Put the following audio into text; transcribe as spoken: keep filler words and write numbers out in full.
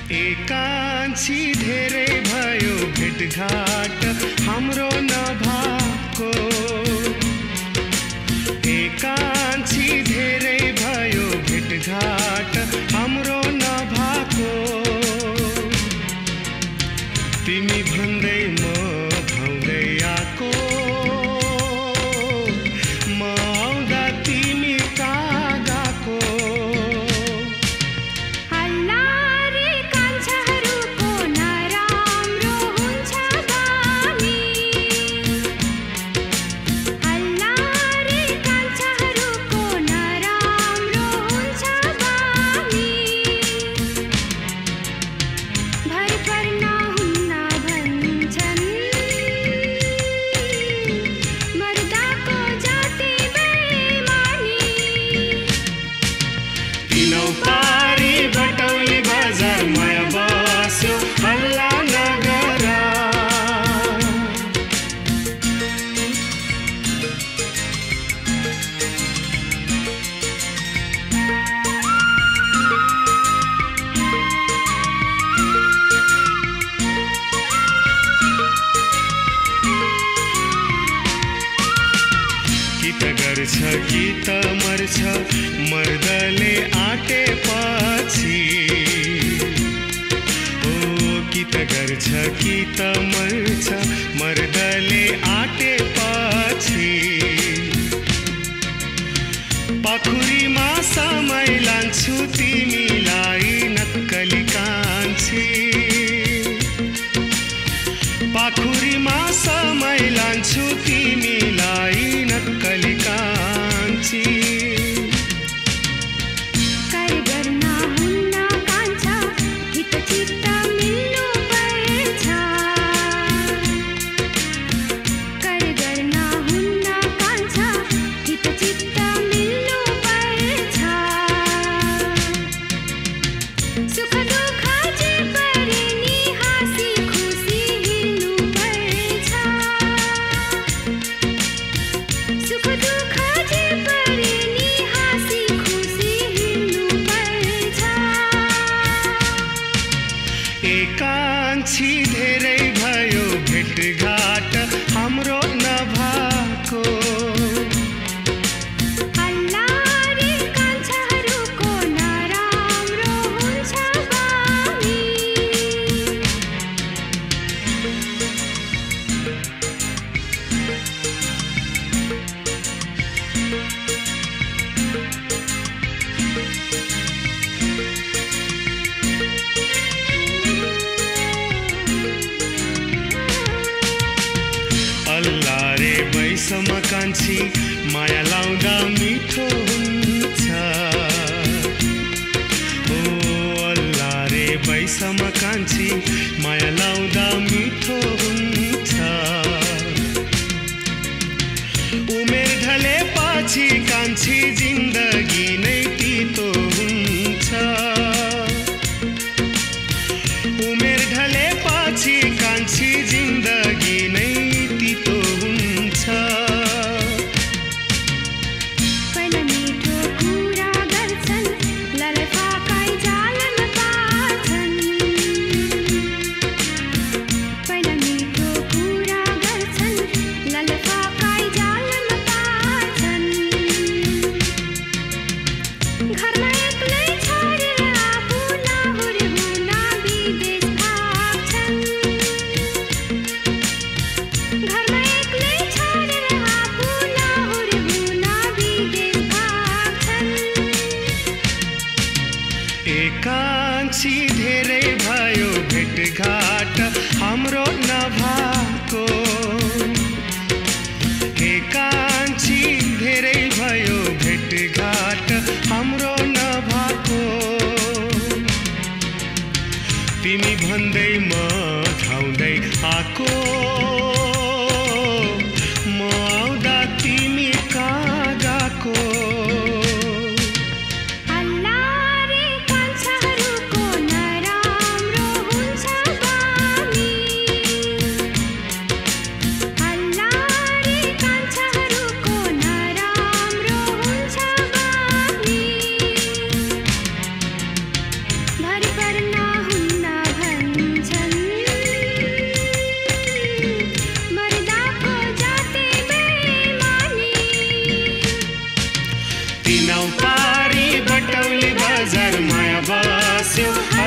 एकांशी धेरै भयो भेटघाट हाम्रो नभएको एकांशी धेरै भयो भेटघाट हाम्रो नभएको तिमी भन्दै म धाउँदै आको म आउँदा तिमी कहाँ गएको गर्छ कि त मर्छ मर्दले आटेपछि ओ कि त गर्छ कि त मर्छ मर्दले आटेपछि पाखुरीमा समय लान्छु तिमीलाई नक्कली कान्छी पाखुरीमा समय लान्छु तिमीलाई नक्कली कान्छी कर गर्ना हुन्न कान्छा हित चित्त मिल्नु पर्छ कर गर्ना हुन्न कान्छा हित चित्त मिल्नु पर्छ सुख दुःख जे परे नि हाँसी खुसी हिँड्नु पर्छ सुख दुःख जे परे नि हाँसी खुसी हिँड्नु पर्छ एकांशी धेरै भयो भेटघाट हाम्रो नभएको हल्लारे कान्छाहरूको नराम्रो हुन्छ बानी अल्ला रे बैसम कान्छी माया लाउँदा मिठो हुन्छ ओ अल्ला रे बैसम कान्छी माया लाउँदा मिठो हुन्छ उमेर ढलेपछि कान्छी जिन्दगी नै तितो हुन्छ उमेर ढलेपछि कान्छी जिन्दगी नै तितो हुन्छ पहिला मिठो कुरा गर्छन् ललफाकाई जालमा पार्छन् पहिला मिठो कुरा गर्छन् ललफाकाई जालमा पार्छन् घरमा एक्लै छोडेर आफू लाहुरे हुन विदेश भाग्छन् घरमा एक्लै छोडेर आफू लाहुरे हुन विदेश भाग्छन् एकांशी धेरै भयो भेटघाट हाम्रो नभएको एकांशी धेरै भयो भेटघाट हाम्रो नभएको तिमी भन्दै म धाउँदै आको म आउँदा तिमी कहाँ गएको हल्लारे कान्छाहरूको नराम्रो हुन्छ बानी हल्लारे कान्छाहरूको नराम्रो हुन्छ बानी भरि पर्न हुन्न हाँस्यो